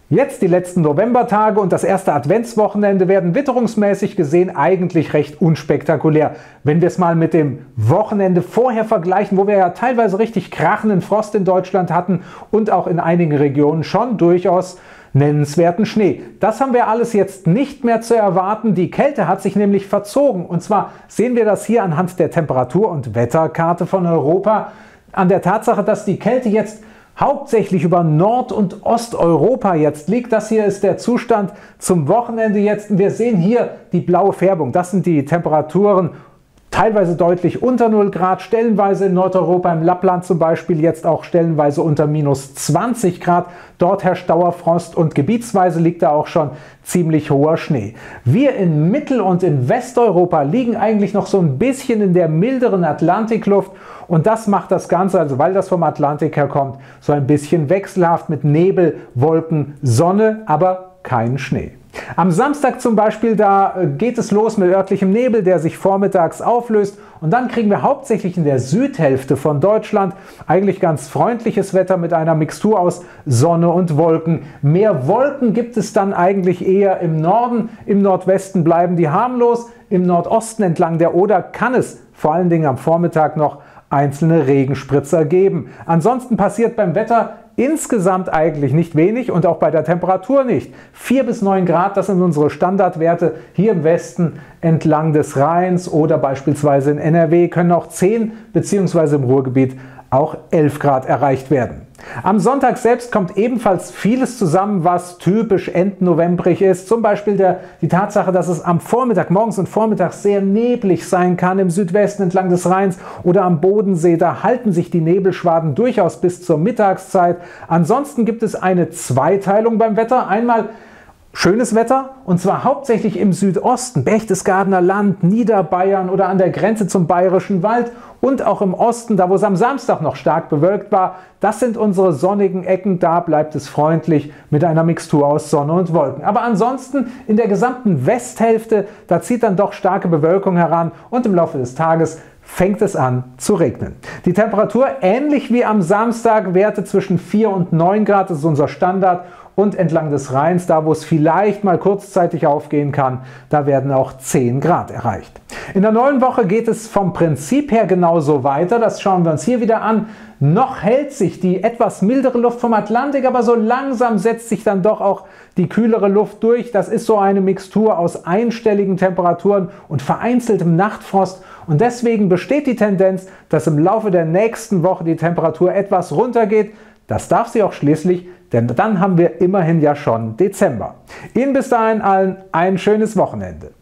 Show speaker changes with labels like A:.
A: Jetzt die letzten Novembertage und das erste Adventswochenende werden witterungsmäßig gesehen eigentlich recht unspektakulär. Wenn wir es mal mit dem Wochenende vorher vergleichen, wo wir ja teilweise richtig krachenden Frost in Deutschland hatten und auch in einigen Regionen schon durchaus nennenswerten Schnee. Das haben wir alles jetzt nicht mehr zu erwarten. Die Kälte hat sich nämlich verzogen. Und zwar sehen wir das hier anhand der Temperatur- und Wetterkarte von Europa, an der Tatsache, dass die Kälte jetzt hauptsächlich über Nord- und Osteuropa jetzt liegt. Das hier ist der Zustand zum Wochenende jetzt. Wir sehen hier die blaue Färbung. Das sind die Temperaturen teilweise deutlich unter 0 Grad, stellenweise in Nordeuropa, im Lappland zum Beispiel, jetzt auch stellenweise unter minus 20 Grad. Dort herrscht Dauerfrost und gebietsweise liegt da auch schon ziemlich hoher Schnee. Wir in Mittel- und in Westeuropa liegen eigentlich noch so ein bisschen in der milderen Atlantikluft und das macht das Ganze, also weil das vom Atlantik herkommt, so ein bisschen wechselhaft mit Nebel, Wolken, Sonne, aber kein Schnee. Am Samstag zum Beispiel, da geht es los mit örtlichem Nebel, der sich vormittags auflöst und dann kriegen wir hauptsächlich in der Südhälfte von Deutschland eigentlich ganz freundliches Wetter mit einer Mixtur aus Sonne und Wolken. Mehr Wolken gibt es dann eigentlich eher im Norden, im Nordwesten bleiben die harmlos, im Nordosten entlang der Oder kann es vor allen Dingen am Vormittag noch einzelne Regenspritzer geben. Ansonsten passiert beim Wetter insgesamt eigentlich nicht wenig und auch bei der Temperatur nicht. 4 bis 9 Grad, das sind unsere Standardwerte hier im Westen entlang des Rheins oder beispielsweise in NRW können auch 10 bzw. im Ruhrgebiet auch 11 Grad erreicht werden. Am Sonntag selbst kommt ebenfalls vieles zusammen, was typisch endnovembrig ist. Zum Beispiel die Tatsache, dass es am Vormittag, morgens und vormittags sehr neblig sein kann im Südwesten entlang des Rheins oder am Bodensee. Da halten sich die Nebelschwaden durchaus bis zur Mittagszeit. Ansonsten gibt es eine Zweiteilung beim Wetter. Einmal schönes Wetter und zwar hauptsächlich im Südosten, Berchtesgadener Land, Niederbayern oder an der Grenze zum Bayerischen Wald und auch im Osten, da wo es am Samstag noch stark bewölkt war. Das sind unsere sonnigen Ecken, da bleibt es freundlich mit einer Mixtur aus Sonne und Wolken. Aber ansonsten in der gesamten Westhälfte, da zieht dann doch starke Bewölkung heran und im Laufe des Tages fängt es an zu regnen. Die Temperatur ähnlich wie am Samstag, Werte zwischen 4 und 9 Grad, das ist unser Standard. Und entlang des Rheins, da wo es vielleicht mal kurzzeitig aufgehen kann, da werden auch 10 Grad erreicht. In der neuen Woche geht es vom Prinzip her genauso weiter. Das schauen wir uns hier wieder an. Noch hält sich die etwas mildere Luft vom Atlantik, aber so langsam setzt sich dann doch auch die kühlere Luft durch. Das ist so eine Mixtur aus einstelligen Temperaturen und vereinzeltem Nachtfrost. Und deswegen besteht die Tendenz, dass im Laufe der nächsten Woche die Temperatur etwas runtergeht. Das darf sie auch schließlich, denn dann haben wir immerhin ja schon Dezember. Ihnen bis dahin allen ein schönes Wochenende.